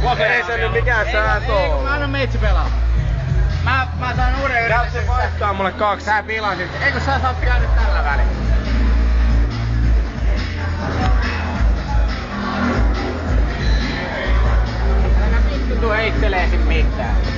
Ei se nyt mikään sääntö oo. Mä annan meitsi pelaa. Mä saan uuden yrityksen. Se vaihtaa mulle 2. Sä pilasit. Eikö sä saat käydä tällä välin? Älä vittu tuu heitteleesi mitään.